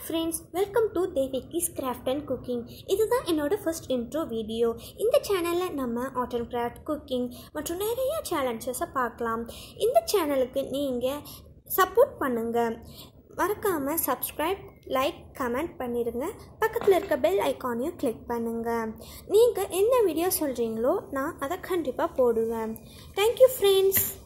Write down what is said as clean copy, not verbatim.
friends, welcome to Deviki's Craft and Cooking. இதுதான் என்னோட first intro video. இந்த சேனலில் நம்ம ஆர்ட் அண்ட் கிராஃப்ட், குக்கிங் மற்றும் நிறைய சேலஞ்சஸை பார்க்கலாம். இந்த சேனலுக்கு நீங்கள் சப்போர்ட் பண்ணுங்கள். மறக்காமல் சப்ஸ்கிரைப், லைக், கமெண்ட் பண்ணிடுங்க. பக்கத்தில் இருக்க பெல் ஐக்கானையும் கிளிக் பண்ணுங்கள். நீங்கள் என்ன வீடியோ சொல்கிறீங்களோ நான் அதை கண்டிப்பாக போடுவேன். Thank you friends.